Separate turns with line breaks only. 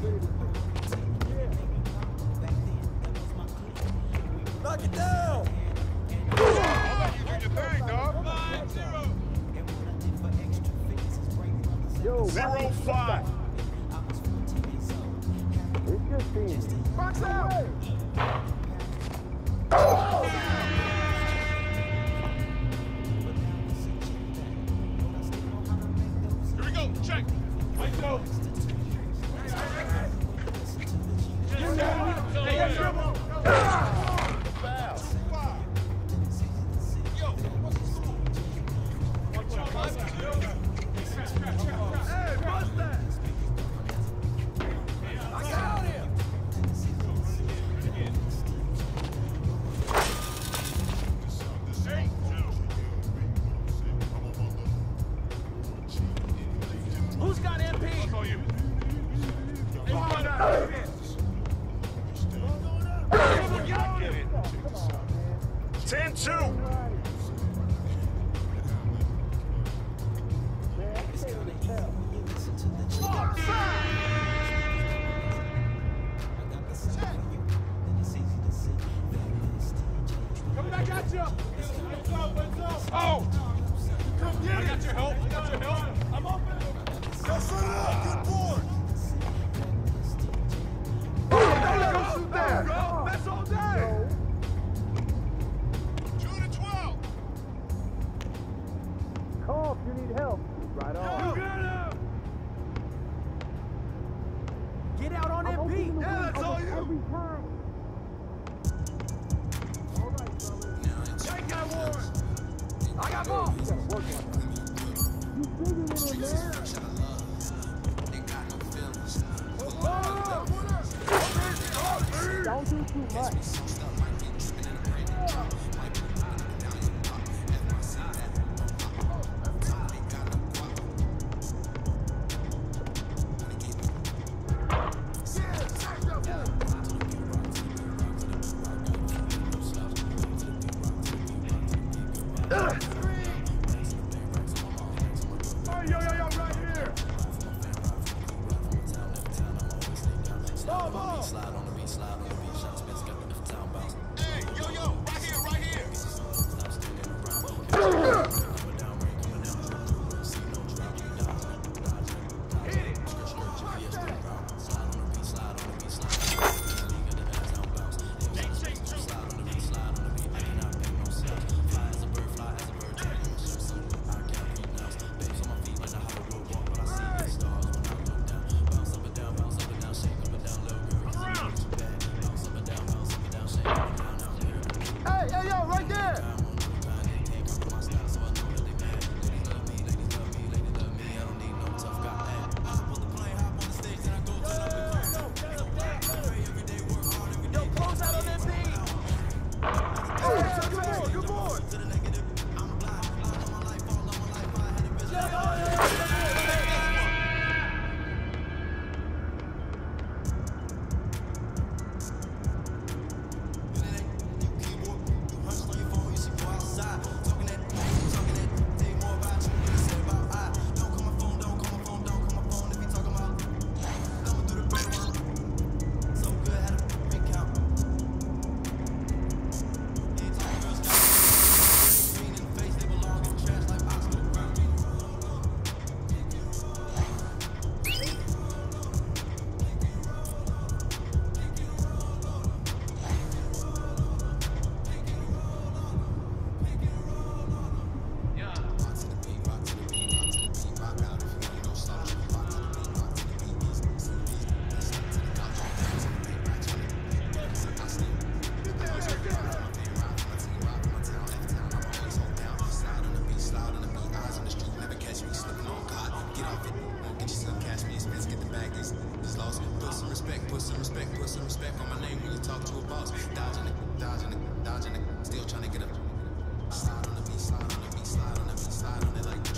Knock it down!
I'll let you do your thing, dog. 0-5.
It's your team.
Box out!
Here we go. Check. Let's go.
Who's got MP?
What's on you? 10-2.
Coming back at you!
Oh!
Come get
I got your help. I got your help.
I'm open! Let's set it up! Good board!
Go shoot that.
That's all day!
2-12.
Call if you need help. Right on.
You got him! Get out on
I'm
MP!
opening the
Yeah,
wing
that's all
almost
you!
every time. All right, fellas.
Take that one! I got ball!
You gotta work on that. You digging in there? Don't do too much.
Yo, right here! Ball!
Hey, yo, right here.
Hey, yo, right there! Yo, close out on that beat! Hey, good board!
Put some respect on my name when you talk to a boss. Dodging it, still trying to get up. Slide on the beat, slide on the beat, slide on the beat, slide on it like